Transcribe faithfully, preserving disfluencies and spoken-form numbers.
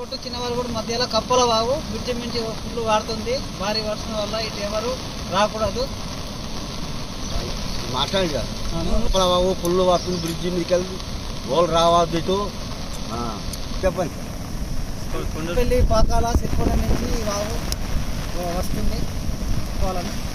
చుట్టూ చిన్నవారు కూడా మధ్యలో కప్పల వాగు మిర్చి మించి ఫుల్ వాడుతుంది. భారీ వర్షం వల్ల ఇటు ఎవరు రాకూడదు. మాట్లాడి కప్పల వాగు ఫుల్ వాడుతుంది. బ్రిడ్జి మీకు వాళ్ళు రావద్దు ఇటు చెప్పండి. పెళ్లి పాకాల సిరికొండ నుంచి వాగు వస్తుంది.